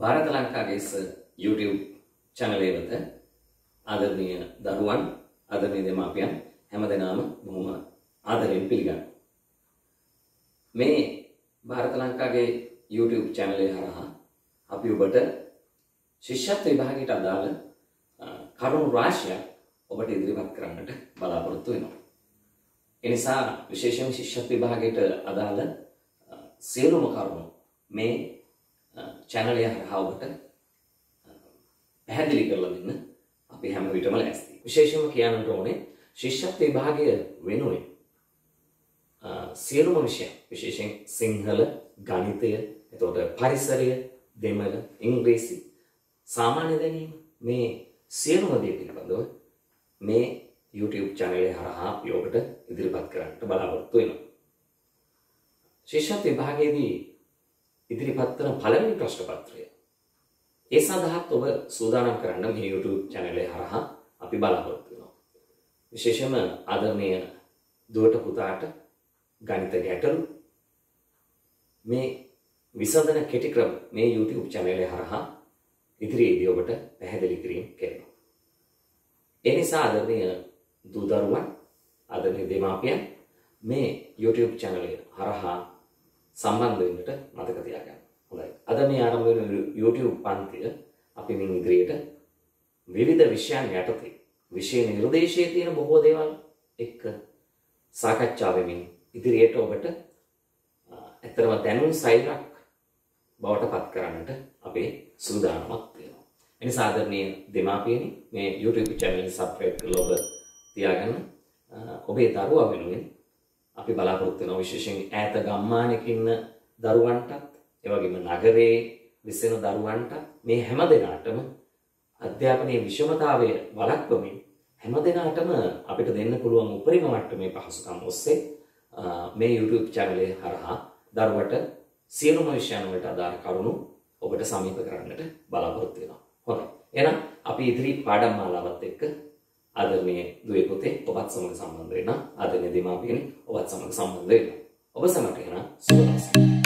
Bharat ಲಂಕಾಗේස් YouTube channel එක වෙත ආදරණීය දරුවන් ආදරණීය දෙමාපියන් හැමදෙනාම බොහොම ආදරෙන් පිළිගන්නවා. මේ ಭಾರತ ලංකාගේ YouTube channel එක හරහා අපි ඔබට ශිෂ්‍යත්ව විභාගයට අදාළ කරුණු රාශියක් ඔබට ඉදිරිපත් කරන්නට බලාපොරොත්තු වෙනවා. ඒ නිසා විශේෂයෙන් ශිෂ්‍යත්ව විභාගයට අදාළ සියලුම කරුණු මේ channel එක හරහා ඔබට පැහැදිලි කරලා දෙන්න අපි හැම විටම ලෑස්තියි. විශේෂයෙන්ම කියන්නට ඕනේ ශිෂ්‍යත්ව විභාගය වෙනුවෙන් සියලුම විෂය විශේෂයෙන් සිංහල, ගණිතය, එතකොට පරිසරය, දෙමළ, ඉංග්‍රීසි, සාමාන්‍ය දැනීම මේ සියලුම දේ පිළිබඳව මේ YouTube channel එක හරහා අපි ඔබට ඉදිරිපත් කරන්නට බලාපොරොත්තු වෙනවා. ශිෂ්‍යත්ව විභාගයේදී ඉදිරිපත් කරන පළවෙනි ප්‍රශ්න පත්‍රය ඒ සඳහා ඔබ සූදානම් කරන්න මේ YouTube channel එක හරහා අපි බලාපොරොත්තු වෙනවා. විශේෂයෙන්ම ආදරණීය දුවට පුතාට ගණිත ගැටලු මේ විසඳන කෙටි ක්‍රම මේ YouTube channel එක හරහා ඉදිරියේදී ඔබට පැහැදිලි කිරීම කරනවා. ඒ නිසා ආදරණීය දූ දරුවන් ආදරණීය දෙමාපියන් මේ YouTube channel එක හරහා සම්බන්ධ වෙන්නට මතක තියාගන්න. හොඳයි. අද මේ ආරම්භ වෙන YouTube පන්තිය අපි මින් ඉදිරියට විවිධ විෂයන් යටතේ විෂය නිර්දේශයේ තියෙන බොහෝ දේවල් එක්ක සාකච්ඡා වෙමින් ඉදිරියට ඔබට ඇත්තටම දැනුම් සෛලක් බවට පත් කරන්නට අපේ සූදානමක් තියෙනවා. එනිසා ආදරණීය දෙමාපියනි මේ YouTube channel එක subscribe කරලා ඔබ තියාගන්න. ඔබේ දරුවා වෙනුවෙන් අපි බලාපොරොත්තු වෙනවා විශේෂයෙන් ඈත ගම්මානයක ඉන්න දරුවන්ටත් ඒ වගේම නගරයේ විසෙන දරුවන්ට මේ හැම දිනාටම අධ්‍යාපනයේ විෂමතාවය වළක්වමින් හැම දිනාටම අපිට දෙන්න පුළුවන් උපරිම මට්ටමේ පහසුකම් ඔස්සේ මේ YouTube channel එක හරහා දරුවට සියලුම විෂයන් වලට අදාළ කරුණු ඔබට සමීප කරන්නට බලාපොරොත්තු වෙනවා. හොඳයි. එහෙනම් අපි ඉදිරි පාඩම් මාලාවත් එක්ක ආදරණීය දුවේ පුතේ ඔබත් සමග සම්බන්ධ වෙනවා. ආදරණීය දෙමාපියනි ඔබත් සමග සම්බන්ධ වෙනවා. ඔබ සමග එහෙනම් සුබ දවසක්.